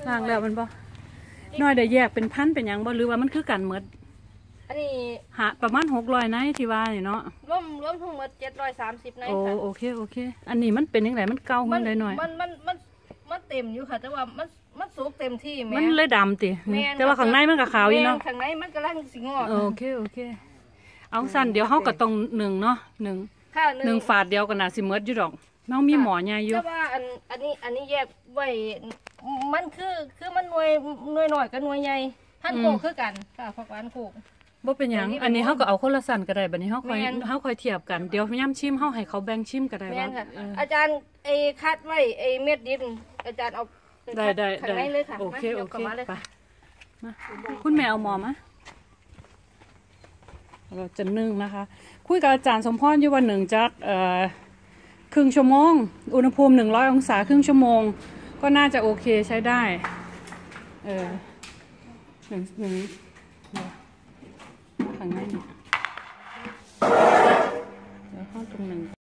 ล้างแล้วมันบ่น้อยได้แยกเป็นพันเป็นยังบ่หรือว่ามันคือกันหมดอันนี้หาประมาณ600ในที่ว่านี่เนาะรวมทั้งหมด730ในค่ะโอเคอันนี้มันเป็นยังไงมันเก่าขึ้นได้หน่อยมันเต็มอยู่ค่ะแต่ว่ามันสุกเต็มที่มันเลยดำติแต่ว่าข้างในมันก็ขาวอยู่เนาะข้างในมันกำลังสิงอกโอเคเอาสั้นเดี๋ยวเฮาก็ต้อง1เนาะ1ฝาดเดียวก็น่าสิหมดอยู่ดอกน้องมีหมอใหญ่อยู่แต่ว่าอันนี้แยกไว้มันคือมันหน่วยหน่อยกับหน่วยใหญ่ท่านโคกคือกันค่ะผักหวานโคกบ่เป็นหยังอันนี้เฮาก็เอาคนละสั้นก็ได้บัดนี้เฮาค่อยเทียบกันเดี๋ยวย่ำชิมเฮาให้เขาแบ่งชิมก็ได้ว่าอาจารย์คัดไว้เม็ดดินอาจารย์เอาได้ข้างในเลยค่ะโอเคไปมาคุณแม่เอาหมอมาเราจะนึ่งนะคะคุยกับอาจารย์สมพรอยู่ว่า1จักครึ่งชั่วโมงอุณหภูมิ100องศาครึ่งชั่วโมงก็น่าจะโอเคใช้ได้หนึ่งข้างในเนี่ยแล้วเข้าตรง1